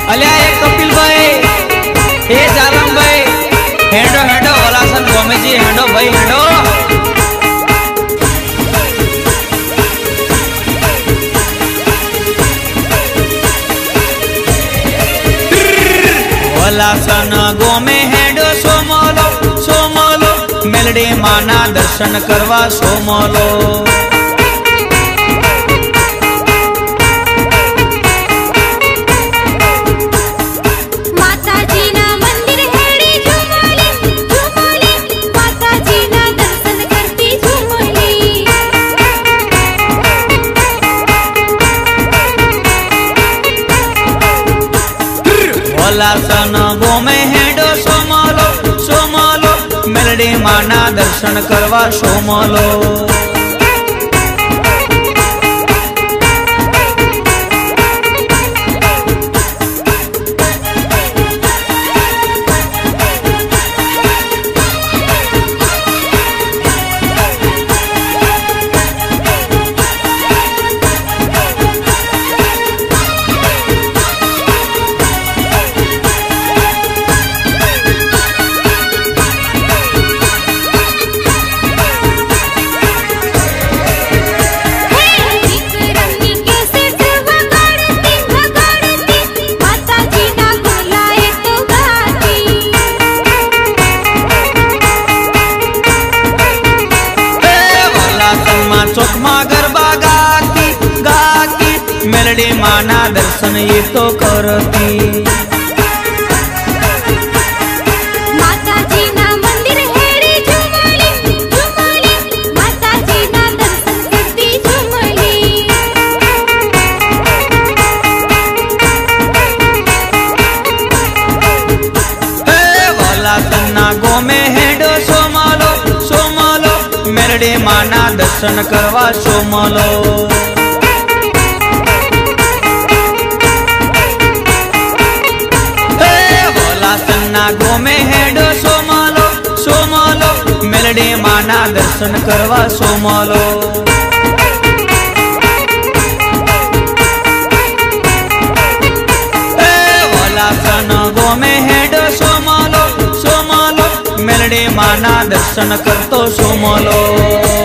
अल्या एक कपिल भाई हे जालम भाई हेडो हेडो वलासन गोमे जी हेडो भाई हेडो वलासन गोमे हेडो सोमलो सोमलो मेलडी माना दर्शन करवा सोमलो वलासन गोमे हेडो सोमलो सोमलो मेलडी माना दर्शन करवा सोमलो मेलडी माना दर्शन ये तो करती माताजी ना मंदिर हेड़ी झुमली झुमली माताजी ना दर्शन करती झुमली हे वलासन ना गोमे हेडो सोमलो सोमलो मेलडी माना दर्शन करवा सोमलो गोमे हेडो सोमलो सोमलो मेलडी माना दर्शन करवा सोमलो वलासन गोमे हेडो सोमलो सोमलो मेलडी माना दर्शन करतो सोमलो।